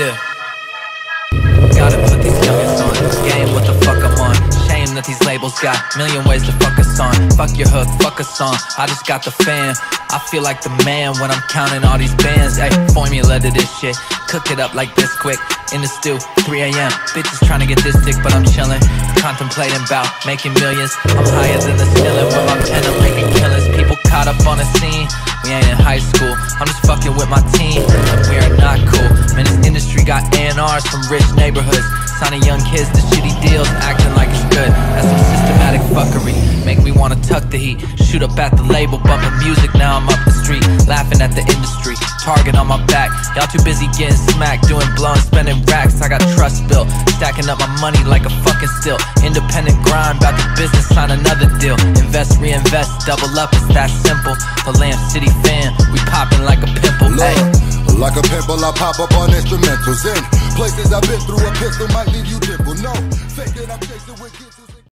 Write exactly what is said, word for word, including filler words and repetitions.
Yeah. Gotta put these youngins on. Game, what the fuck I'm on. Shame that these labels got million ways to fuck us on. Fuck your hook, fuck a song. I just got the fam. I feel like the man when I'm counting all these bands. Ay, formula to this shit. Cook it up like this quick. In the stew, three A M Bitches trying to get this dick, but I'm chillin'. Contemplating bout making millions. I'm higher than the ceiling. With my pen, I'm making killings. People caught up on the scene. We ain't in high school. I'm just fucking with my team. We are not cool. Man, this industry got A and Rs from rich neighborhoods. Signing young kids to shitty deals, acting like it's good. That's some systematic fuckery. Make me wanna tuck the heat. Shoot up at the label, bumping music. Now I'm up the street, laughing at the industry. Target on my back. Y'all too busy getting smacked, doing blow and spending racks. I got trust built, stacking up my money like a fucking still. Independent grind, about the business, sign another deal. Invest, reinvest, double up, it's that simple. The Lamp City fan, we popping like a pimple. Ay. Like a pimple, I pop up on instrumentals. In places I've been through, a pistol might leave you dimple. No, fake it, I'm chasing with